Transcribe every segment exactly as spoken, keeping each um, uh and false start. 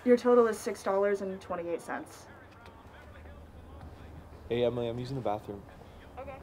Your total is six dollars and twenty-eight cents. Hey Emily, I'm using the bathroom. Okay.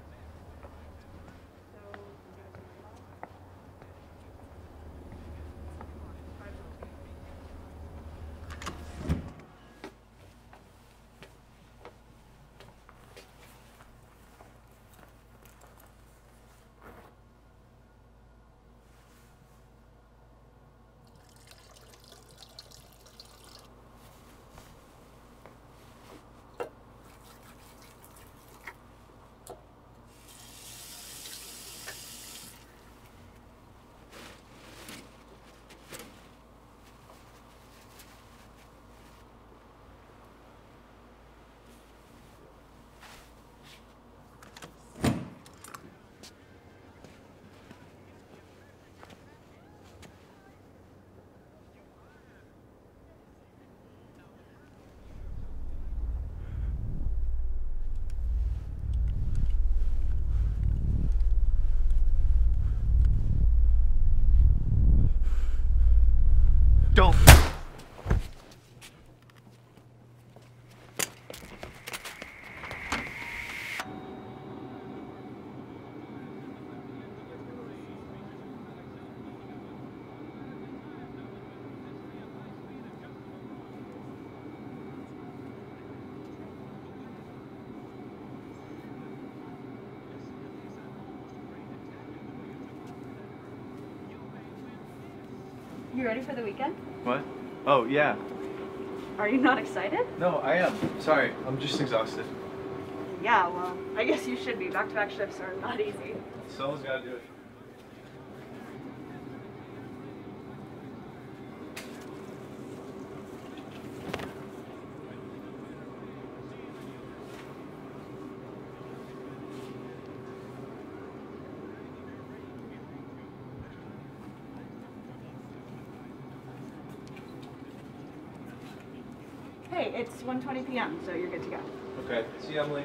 Don't! You ready for the weekend? What? Oh, yeah. Are you not excited? No, I am. Sorry, I'm just exhausted. Yeah, well, I guess you should be. Back-to-back shifts are not easy. Someone's gotta do it. Hey, it's one twenty p m, so you're good to go. Okay, see you, Emily.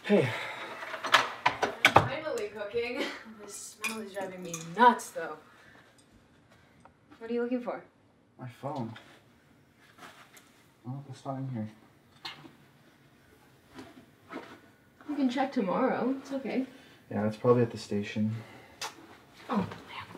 Hey. Finally cooking. This smell is driving me nuts, though. What are you looking for? My phone. Oh, it's not in here. You can check tomorrow. It's okay. Yeah, it's probably at the station. Oh, man.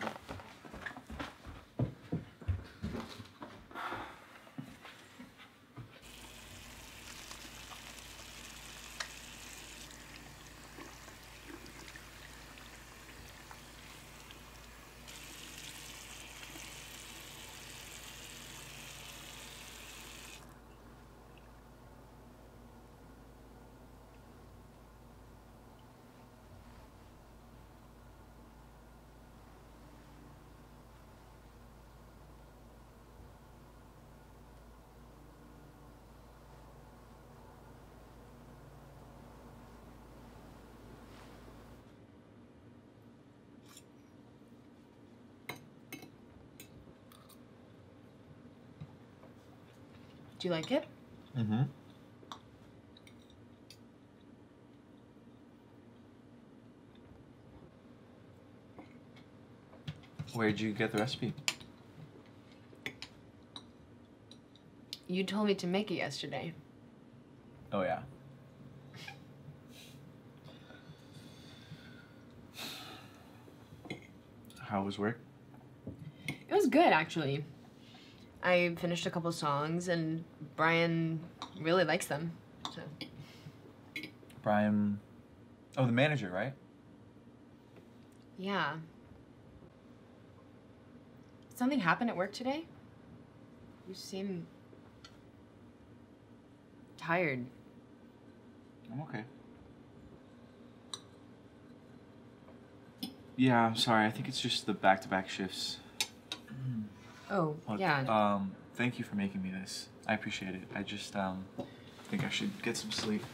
Do you like it? Mm-hmm. Where'd you get the recipe? You told me to make it yesterday. Oh, yeah. How was work? It was good, actually. I finished a couple songs, and Brian really likes them. So. Brian... Oh, the manager, right? Yeah. Did something happen at work today? You seem tired. I'm okay. Yeah, I'm sorry. I think it's just the back-to-back shifts. Oh, Look, yeah. Um, thank you for making me this. I appreciate it. I just, um, think I should get some sleep.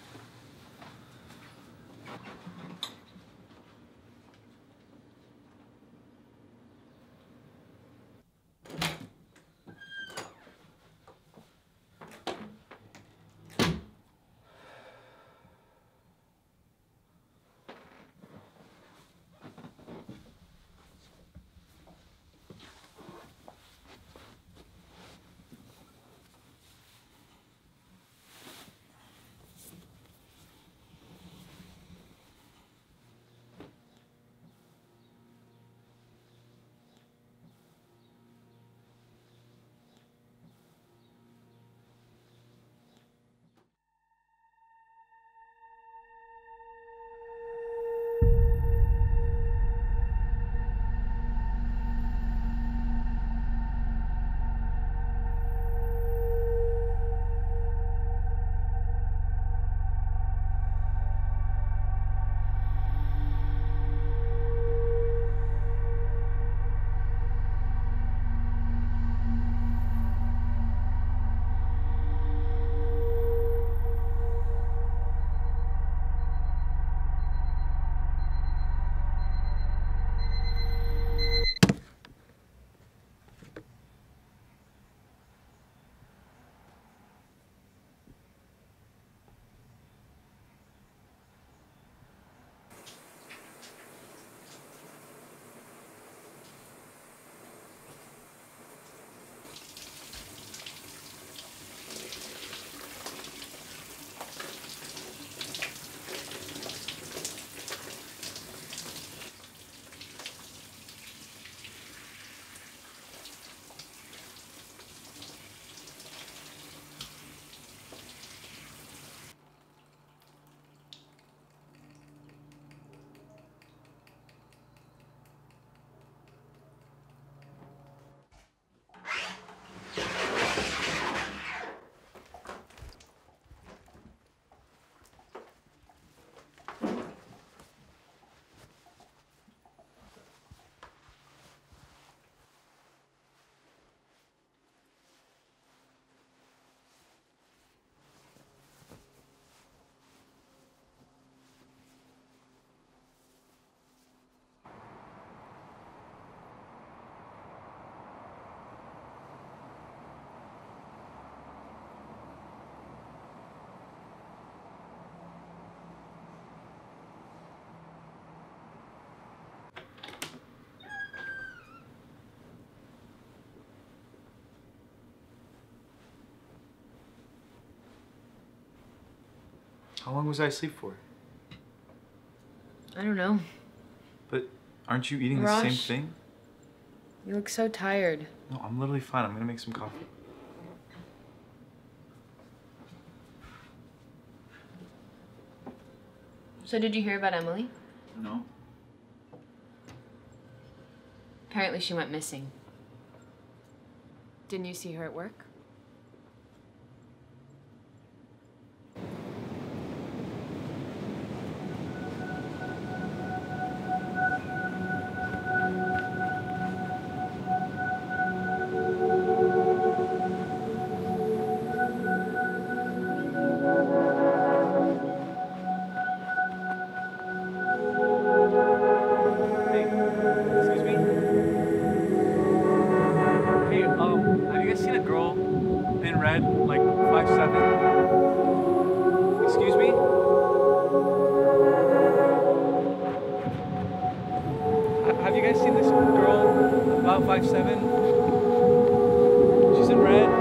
How long was I asleep for? I don't know. But aren't you eating Rosh, the same thing? You look so tired. No, I'm literally fine. I'm gonna make some coffee. So did you hear about Emily? No. Apparently she went missing. Didn't you see her at work? Like five seven. Excuse me? Have you guys seen this girl about five seven? She's in red.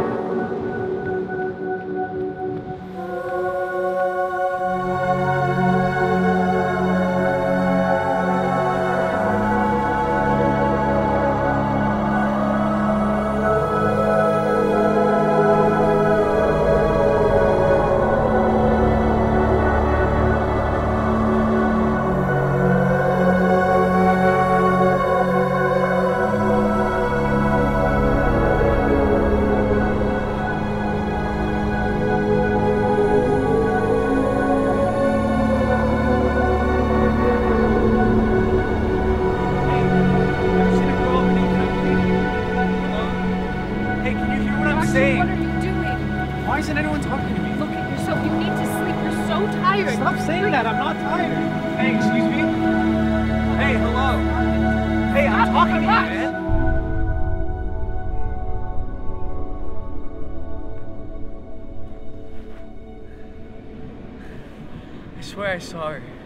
What are you doing? Why isn't anyone talking to me? Look at yourself. You need to sleep. You're so tired. Stop saying that. I'm not tired. Hey, excuse me? Hey, hello. Hey, I'm talking to you, man. I swear I saw her.